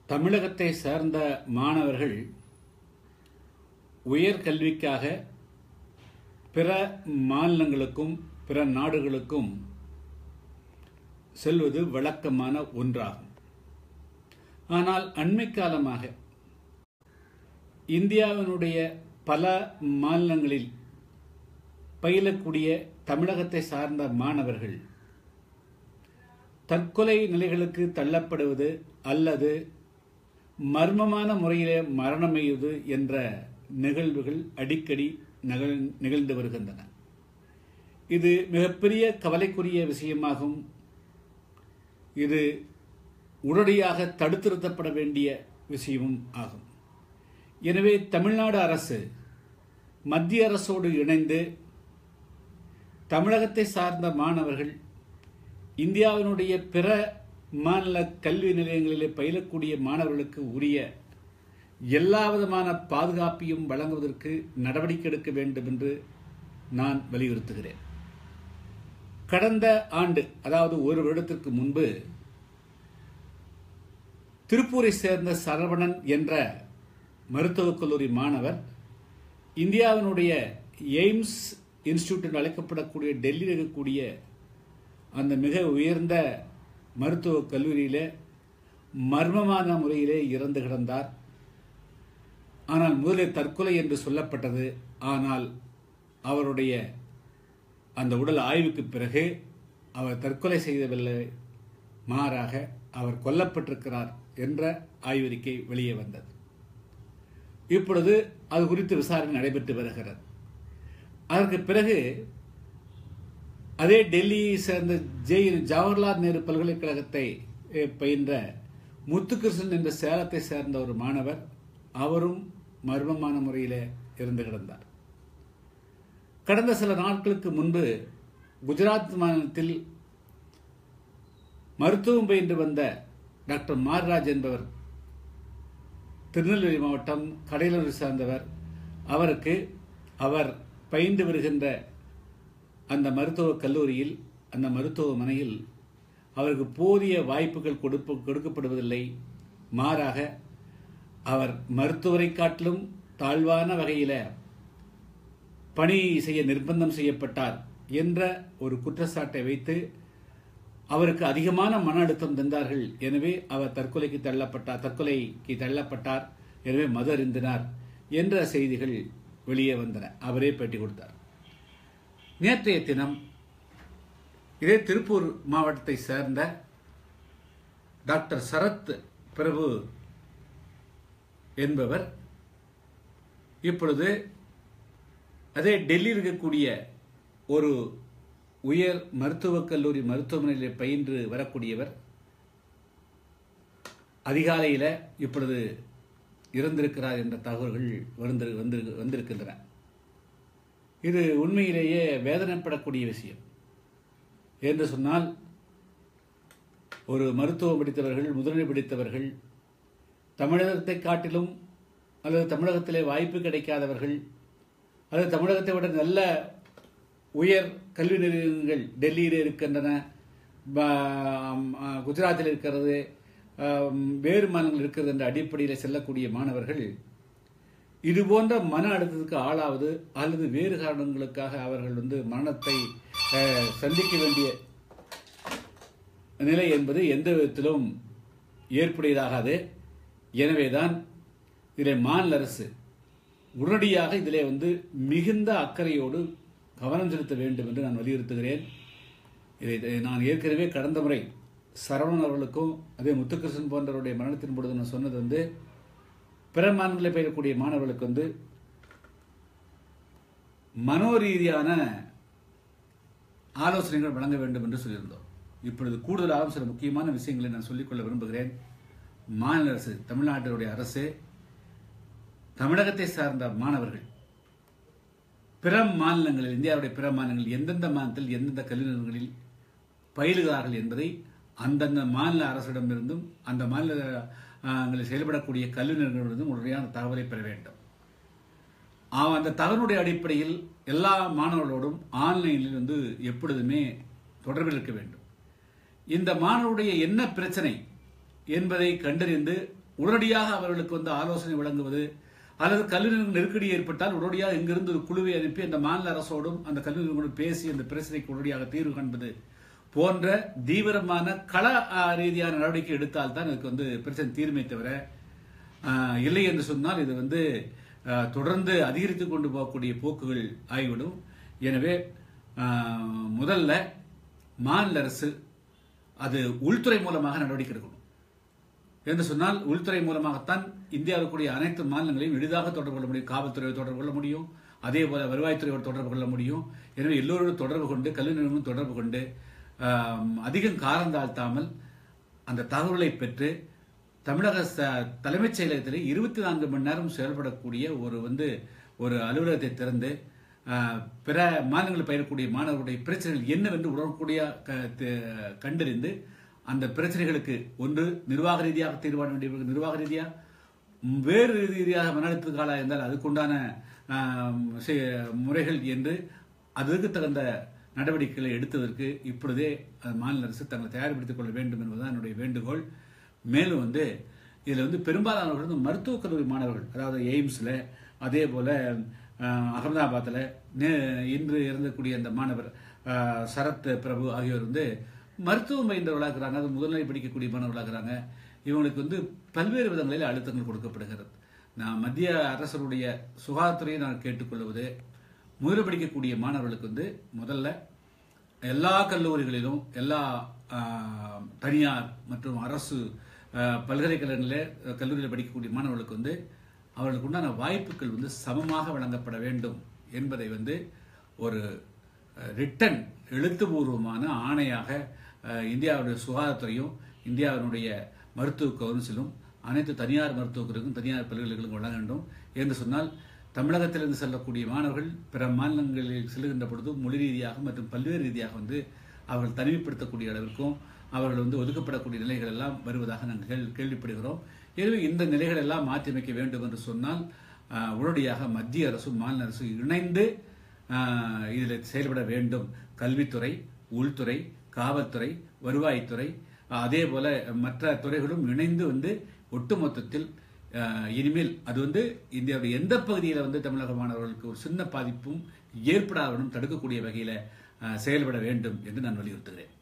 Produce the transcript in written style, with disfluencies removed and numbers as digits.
தமிழகத்தை சார்ந்த மாணவர்கள் உயர்கல்விக்காக பிற மாநிலங்களுக்கும் பிற நாடுகளுக்கும் செல்வது வழக்கமான ஒன்றாகும். ஆனால் அண்மை காலமாக இந்தியாவினுடைய பல மாநிலங்களில் பயிலக்கூடிய தமிழகத்தை சார்ந்த மாணவர்கள் தற்கொலை நிலைகளுக்கு தள்ளப்படுவது அல்லது மர்மமான முறையிலே மரணமடைவது என்ற நிகழ்வுகள் அடிக்கடி நிகழ்ந்து வருகின்றன. இது மிகப்பெரிய கவலைக்குரிய விஷயமாகும். இது உடனடியாக தடுத்து நிறுத்தப்பட வேண்டிய விஷயமும் ஆகும். எனவே தமிழ்நாடு அரசு மத்திய அரசோடு இணைந்து தமிழகத்தை சார்ந்த மாணவர்கள் இந்தியாவினுடைய பிற மாநில கல்வி நிலையங்களிலே பயிலக்கூடிய மாணவர்களுக்கு உரிய எல்லா விதமான பாதுகாப்பையும் வழங்குவதற்கு நடவடிக்கை எடுக்க வேண்டும் என்று நான் வலியுறுத்துகிறேன். கடந்த ஆண்டு, அதாவது ஒரு வருடத்திற்கு முன்பு, திருப்பூரை சேர்ந்த சரவணன் என்ற மருத்துவக் கல்லூரி மாணவர் இந்தியாவினுடைய எய்ம்ஸ் இன்ஸ்டிடியூட் என்று அழைக்கப்படக்கூடிய டெல்லியில் இருக்கக்கூடிய அந்த மிக உயர்ந்த மருத்துவக் கல்லூரியிலே மர்மமான முறையிலே இறந்து கிடந்தார். ஆனால் முதலில் தற்கொலை என்று சொல்லப்பட்டது. ஆனால் அவருடைய அந்த உடல் ஆய்வுக்கு பிறகு அவர் தற்கொலை செய்யவில்லை, மாறாக அவர் கொல்லப்பட்டிருக்கிறார் என்ற ஆய்வறிக்கை வெளியே வந்தது. இப்பொழுது அது குறித்து விசாரணை நடைபெற்று வருகிறது. அதற்கு பிறகு அதே டெல்லியை சேர்ந்த ஜவஹர்லால் நேரு பல்கலைக்கழகத்தை பயின்ற முத்துகிருஷ்ணன் என்ற சேலத்தை சேர்ந்த ஒரு மாணவர், அவரும் மர்மமான முறையில் இறந்து கிடந்தார். கடந்த சில நாட்களுக்கு முன்பு குஜராத் மாநிலத்தில் மருத்துவம் பயின்று வந்த டாக்டர் மார்ராஜ் என்பவர், திருநெல்வேலி மாவட்டம் கடையலூரை சார்ந்தவர், அவர் பயின்று வருகின்ற அந்த மருத்துவக் கல்லூரியில், அந்த மருத்துவமனையில் அவருக்கு போதிய வாய்ப்புகள் கொடுக்கப்படுவதில்லை. மாறாக அவர் மருத்துவரை காட்டிலும் தாழ்வான வகையில் பணி செய்ய நிர்பந்தம் செய்யப்பட்டார் என்ற ஒரு குற்றச்சாட்டை வைத்து அவருக்கு அதிகமான மன அழுத்தம் தந்தார்கள். எனவே அவர் தற்கொலைக்கு தள்ளப்பட்டார். எனவே மது அருந்தினார் என்ற செய்திகள் வெளியே வந்தன. அவரே பேட்டி கொடுத்தார். நேற்றைய தினம் இதே திருப்பூர் மாவட்டத்தை சேர்ந்த டாக்டர் சரத் பிரபு என்பவர் இப்பொழுது அதே டெல்லியில் இருக்கக்கூடிய ஒரு உயர் மருத்துவக் கல்லூரி மருத்துவமனையில் பயின்று வரக்கூடியவர் அதிகாலையில் இப்பொழுது இறந்திருக்கிறார் என்ற தகவல்கள் வந்திருக்கின்றன. இது உண்மையிலேயே வேதனைப்படக்கூடிய விஷயம். என்று சொன்னால், ஒரு மருத்துவம் படித்தவர்கள், முதுநிலை படித்தவர்கள், தமிழகத்தை காட்டிலும் அல்லது தமிழகத்திலே வாய்ப்பு கிடைக்காதவர்கள், அல்லது தமிழகத்தை விட நல்ல உயர் கல்வி நிலையங்கள் டெல்லியில் இருக்கின்றன, குஜராத்தில் இருக்கிறது, வேறு மாநிலங்கள் இருக்கிறது என்ற அடிப்படையில் செல்லக்கூடிய மாணவர்கள் இது போன்ற மன அழுத்தத்துக்கு ஆளாவது அல்லது வேறு காரணங்களுக்காக அவர்கள் மரணத்தை சந்திக்க வேண்டிய நிலை என்பது எந்த விதத்திலும் ஏற்புடையதாகாது. எனவேதான் இதில் மாநில அரசு உடனடியாக இதிலே மிகுந்த அக்கறையோடு கவனம் செலுத்த வேண்டும் என்று நான் வலியுறுத்துகிறேன். இதை நான் ஏற்கனவே கடந்த முறை சரவணன் அவர்களுக்கும் அதே முத்துகிருஷ்ணன் போன்றவருடைய மரணத்தின் பொழுது நான் சொன்னது பிற மாநிலங்களில் பயிலக்கூடிய மாணவர்களுக்கு மனோரீதியான ஆலோசனைகள் வழங்க வேண்டும் என்று சொல்லியிருந்தோம். இப்பொழுது கூடுதலாக சில முக்கியமான விஷயங்களை நான் சொல்லிக்கொள்ள விரும்புகிறேன். மாநில அரசு, தமிழ்நாட்டினுடைய அரசு, தமிழகத்தை சார்ந்த மாணவர்கள் பிற மாநிலங்களில், இந்தியாவுடைய பிற மாநிலங்களில் எந்தெந்த மாநிலத்தில் எந்தெந்த கல்வி நிறுவனங்களில் பயிலுகிறார்கள் என்பதை அந்தந்த மாநில அரசிடமிருந்தும் அந்த மாநிலங்களில் செயல்படக்கூடிய கல்வி நிறுவனங்களிலிருந்தும் உடனடியான தகவலை பெற வேண்டும். அந்த தகவலுடைய அடிப்படையில் எல்லா மாணவர்களோடும் ஆன்லைனில் எப்பொழுதுமே தொடர்பில் இருக்க வேண்டும். இந்த மாணவருடைய என்ன பிரச்சனை என்பதை கண்டறிந்து உடனடியாக அவர்களுக்கு வந்து ஆலோசனை வழங்குவது, அல்லது கல்வி நெருக்கடி ஏற்பட்டால் உடனடியாக இங்கிருந்து ஒரு குழுவை அனுப்பி அந்த மாநில அரசோடும் அந்த கல்வி நிறுவனம் பேசி அந்த பிரச்சனைக்கு உடனடியாக தீர்வு காண்பது போன்ற தீவிரமான கள ரீதியான நடவடிக்கை எடுத்தால் தான் இதுக்கு வந்து பிரச்சனை தீர்மை தவிர, இல்லை என்று சொன்னால் இது வந்து தொடர்ந்து அதிகரித்துக் கொண்டு போகக்கூடிய போக்குகள் ஆகிவிடும். எனவே முதல்ல மாநில அரசு அது உள்துறை மூலமாக நடவடிக்கை எடுக்கணும் என்று சொன்னால், உள்துறை மூலமாகத்தான் இந்தியாவில் கூடிய அனைத்து மாநிலங்களையும் எளிதாக தொடர்பு கொள்ள முடியும். காவல்துறையோடு தொடர்பு கொள்ள முடியும், அதே போல வருவாய்த்துறையோடு தொடர்பு கொள்ள முடியும். எனவே எல்லோரோடும் தொடர்பு கொண்டு, கல்வி நிறுவனம் தொடர்பு கொண்டு அதிகம் காலம் தாழ்த்தாமல் அந்த தகவலை பெற்று தமிழக தலைமைச் செயலகத்திலே 24 மணி நேரம் செயல்படக்கூடிய ஒரு அலுவலகத்தை திறந்து பிற மாநிலங்களில் பயிரக்கூடிய மாணவர்களுடைய பிரச்சனைகள் என்னவென்று உடனடிய கண்டறிந்து அந்த பிரச்சனைகளுக்கு ஒன்று நிர்வாக ரீதியாக தீர்வான வேண்டிய நிர்வாக ரீதியாக, வேறு ரீதியாக மனநலத்துக்கு ஆளாக இருந்தால் அதுக்குண்டான முறைகள் என்று அதற்கு தகுந்த நடவடிக்கைகளை எடுத்ததற்கு இப்பொழுதே மாநில அரசு தங்களை தயார்படுத்திக் கொள்ள வேண்டும் என்பதுதான் என்னுடைய வேண்டுகோள். மேலும் இதில் பெரும்பாலானவர்கள் மருத்துவக் கல்லூரி மாணவர்கள், அதாவது எய்ம்ஸில், அதே போல அகமதாபாத்தில் இன்று இறந்தக்கூடிய அந்த மாணவர் சரத் பிரபு ஆகியோர் மருத்துவம் பயின்றவர்களாக இருக்கிறாங்க, அது முதல்நிலை படிக்கக்கூடிய மாணவர்களாக இருக்கிறாங்க. இவங்களுக்கு பல்வேறு விதங்களில் அழுத்தங்கள் கொடுக்கப்படுகிறது. நான் மத்திய அரசருடைய சுகாதாரத்துறையை நான் கேட்டுக்கொள்வது, முதல் படிக்கக்கூடிய மாணவர்களுக்கு முதல்ல எல்லா கல்லூரிகளிலும் எல்லா தனியார் மற்றும் அரசு பல்கலைக்கழகங்களில் கல்லூரியில் படிக்கக்கூடிய மாணவர்களுக்கு அவர்களுக்கு உண்டான வாய்ப்புகள் சமமாக வழங்கப்பட வேண்டும் என்பதை ஒரு ரிட்டன் எழுத்துப்பூர்வமான ஆணையாக இந்தியாவுடைய சுகாதாரத்துறையும் இந்தியாவினுடைய மருத்துவ கவுன்சிலும் அனைத்து தனியார் மருத்துவர்களுக்கும் தனியார் பல்கலைக்கழகங்களுக்கும் வழங்க வேண்டும் என்று சொன்னால், தமிழகத்திலிருந்து செல்லக்கூடிய மாணவர்கள் பிற மாநிலங்களில் செல்லுகின்ற பொழுது மொழி ரீதியாக மற்றும் பல்வேறு ரீதியாக அவர்கள் தனிமைப்படுத்தக்கூடிய அளவிற்கும் அவர்கள் ஒதுக்கப்படக்கூடிய நிலைகள் எல்லாம் வருவதாக நாங்கள் கேள்விப்படுகிறோம். எனவே இந்த நிலைகள் எல்லாம் மாற்றியமைக்க வேண்டும் என்று சொன்னால் உடனடியாக மத்திய அரசும் மாநில அரசு இணைந்து இதில் செயல்பட வேண்டும். கல்வித்துறை, உள்துறை, காவல்துறை, வருவாய்த்துறை, அதே போல மற்ற துறைகளும் இணைந்து ஒட்டுமொத்தத்தில் இனிமேல் அது இந்தியாவுடைய எந்த பகுதியில் தமிழக மாணவர்களுக்கு ஒரு சின்ன பாதிப்பும் ஏற்படாதவனும் தடுக்கக்கூடிய வகையில் செயல்பட வேண்டும் என்று நான் வலியுறுத்துகிறேன்.